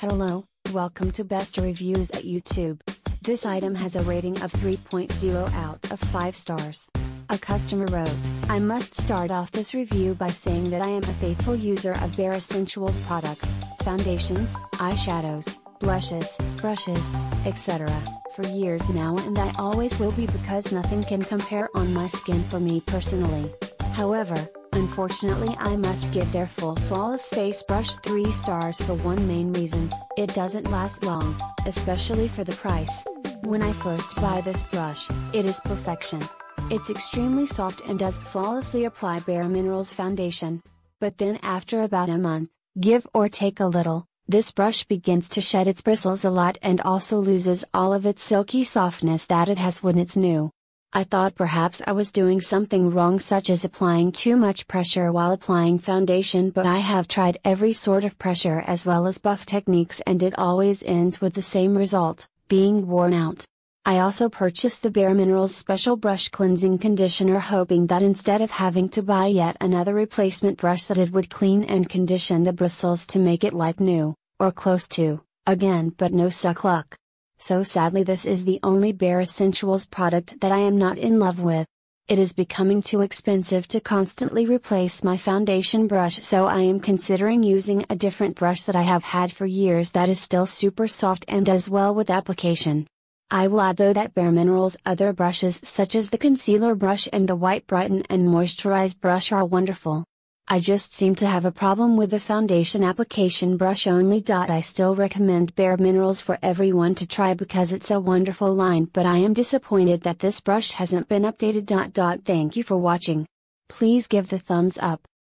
Hello, welcome to Best Reviews at YouTube. This item has a rating of 3.0 out of 5 stars. A customer wrote, I must start off this review by saying that I am a faithful user of bareMinerals products, foundations, eyeshadows, blushes, brushes, etc. for years now, and I always will be, because nothing can compare on my skin for me personally. However, unfortunately I must give their full flawless face brush 3 stars for one main reason: it doesn't last long, especially for the price. When I first buy this brush, it is perfection. It's extremely soft and does flawlessly apply bareMinerals foundation. But then after about a month, give or take a little, this brush begins to shed its bristles a lot and also loses all of its silky softness that it has when it's new. I thought perhaps I was doing something wrong, such as applying too much pressure while applying foundation, but I have tried every sort of pressure as well as buff techniques, and it always ends with the same result, being worn out. I also purchased the bareMinerals Special Brush Cleansing Conditioner, hoping that instead of having to buy yet another replacement brush, that it would clean and condition the bristles to make it like new, or close to, again, but no such luck. So sadly, this is the only bareMinerals product that I am not in love with. It is becoming too expensive to constantly replace my foundation brush, so I am considering using a different brush that I have had for years that is still super soft and does well with application. I will add though that bareMinerals' other brushes, such as the concealer brush and the white brighten and moisturize brush, are wonderful. I just seem to have a problem with the foundation application brush only. I still recommend bareMinerals for everyone to try because it's a wonderful line, but I am disappointed that this brush hasn't been updated. Thank you for watching. Please give the thumbs up.